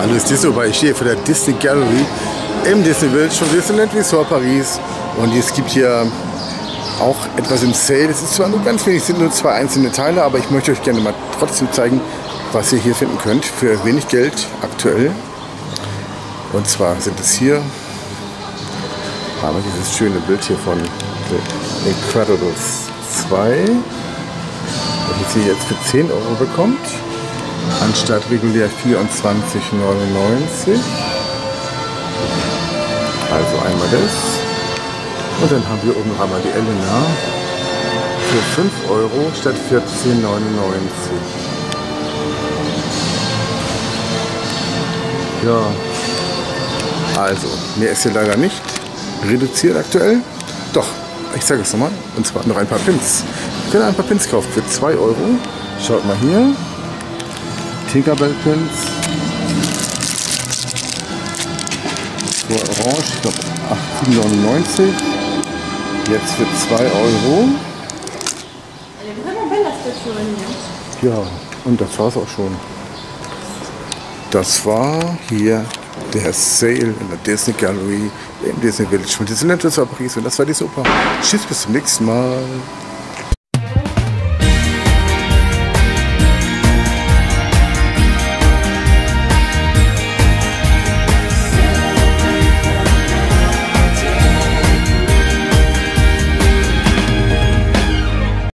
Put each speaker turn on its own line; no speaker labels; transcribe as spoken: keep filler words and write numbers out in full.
Hallo, ist Disney, weil ich stehe vor der Disney Gallery im Disney Village von Disneyland Resort Paris. Und es gibt hier auch etwas im Sale. Es ist zwar nur ganz wenig, es sind nur zwei einzelne Teile, aber ich möchte euch gerne mal trotzdem zeigen, was ihr hier finden könnt für wenig Geld aktuell. Und zwar sind es hier, haben wir dieses schöne Bild hier von The Incredibles zwei, das ihr jetzt für zehn Euro bekommt, anstatt regulär vierundzwanzig neunundneunzig. Also einmal das. Und dann haben wir oben noch einmal die Elena für fünf Euro statt vierzehn neunundneunzig. Ja, also, mehr ist hier leider nicht reduziert aktuell. Doch, ich zeige es nochmal. Und zwar noch ein paar Pins. Ich kann ein paar Pins kaufen für zwei Euro. Schaut mal hier. Tinkerbell Pins. Für Orange, ich glaube achtzehn neunundneunzig. Jetzt für zwei Euro. Ja, und das war es auch schon. Das war hier der Sale in der Disney Gallery im Disney Village von Disneyland Resort Paris. Und das war die Super. Tschüss, bis zum nächsten Mal.